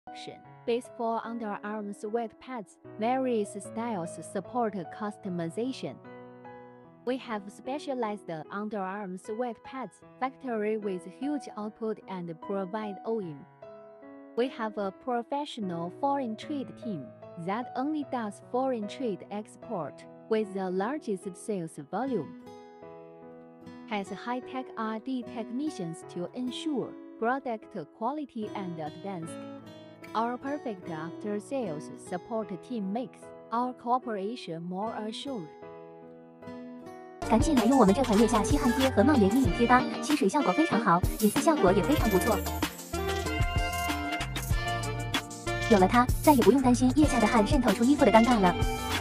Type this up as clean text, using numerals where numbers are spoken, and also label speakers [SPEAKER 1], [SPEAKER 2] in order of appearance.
[SPEAKER 1] Baseball underarm sweat pads. Various styles support customization. We have specialized underarm sweat pads, factory with huge output and provide OEM. We have a professional foreign trade team that only does foreign trade export with the largest sales volume. Has high-tech R&D technicians to ensure product quality and advanced. Our perfect after-sales support team makes our cooperation more assured.
[SPEAKER 2] 赶紧来用我们这款腋下吸汗贴和帽檐阴影贴吧，吸水效果非常好，隐私效果也非常不错。有了它，再也不用担心腋下的汗渗透出衣服的尴尬了。